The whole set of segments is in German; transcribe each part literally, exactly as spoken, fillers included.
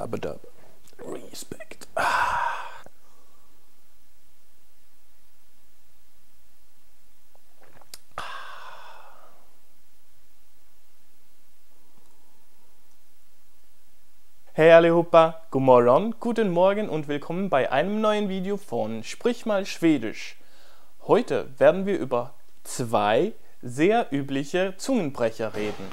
Abadab. Respekt. Hey allihopa, god morgon, guten Morgen und willkommen bei einem neuen Video von Sprich mal Schwedisch. Heute werden wir über zwei sehr übliche Zungenbrecher reden.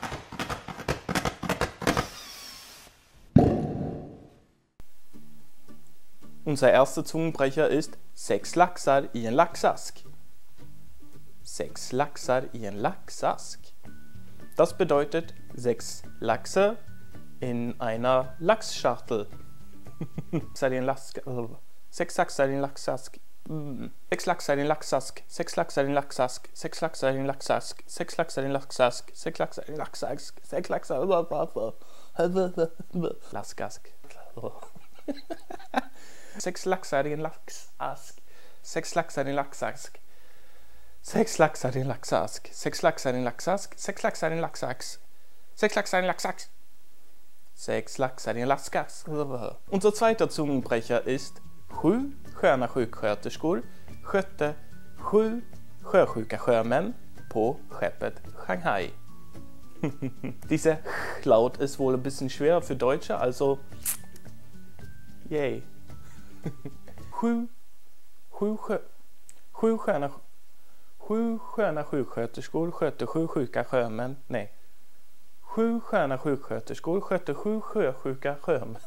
Unser erster Zungenbrecher ist sex laxar i en laxask. Sex laxar i en laxask. Das bedeutet sechs Lachse in einer Lachsschachtel. Sechs Lachse in Lachsask. Sechs Lachse in Lachsask. Sechs Lachse in Lachsask. Sechs Lachse in Lachsask. Sechs Lachse in Lachsask. Sechs Lachse in Lachsask. Sechs Lachse in Lachsask. Sechs Lachse in Lachsask. Sechs Lachse in Lachsask. Sechs Lachse in Lachsask. Sechs Lachse in Lachsask. Sechs Lachse in Lachsask. Sechs Lachse in Lachsask. Sechs Lachse in Lachsask. Unser zweiter Zungenbrecher ist sju sköna sjuksköterskor skötte sju sjösjuka sjömän på skeppet Shanghai. Diese Laut ist wohl ein bisschen schwer für Deutsche, also yay. Sju sju sju sköna sju sköna sjuksköterskor skötte sju sjuka sjömän. Nej. Sju sköna sjuksköterskor skötte sju sjösjuka sjömän.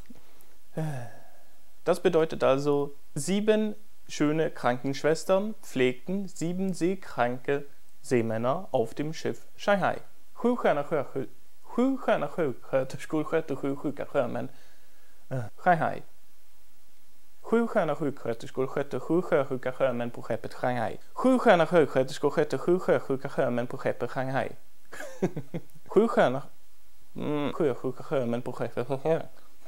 Das bedeutet also, sieben schöne Krankenschwestern pflegten sieben seekranke Seemänner auf dem Schiff Shanghai. Sju sköna sjuksköterskor skötte sju sjuka sjömän. Shanghai. Sju sköna sjuksköterskor skötte sju sjösjuka sjömän på skeppet Shanghai. Sju sköna sjuksköterskor skötte sju sjösjuka sjömän på skeppet Shanghai. Sju sköna mm, sjösjuka sjömän på skeppet Shanghai.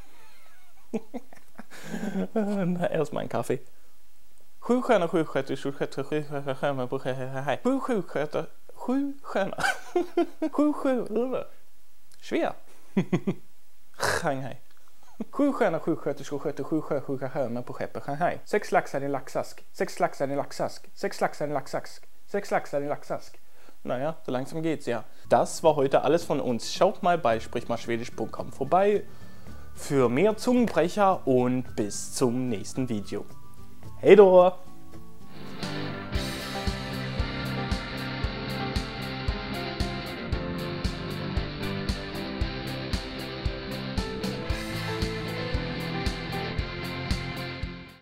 Erstmal ein Kaffee. Sju sköna sjuksköterskor skötte sju sjuka sjömän på skeppet Shanghai. Sju sjuksköter... Sju sköna... Sju sju... Schwer. Shanghai. Sju sköna sjuksköterskor skötte sju sjösjuka sjömän på skeppet Shanghai. Sex laxar i laxask. Sex laxar i laxask. Sex laxar i laxask. Sex laxar i laxask. Naja, so langsam geht's ja. Das war heute alles von uns. Schaut mal bei sprich mal schwedisch punkt com vorbei für mehr Zungenbrecher und bis zum nächsten Video. Hej då!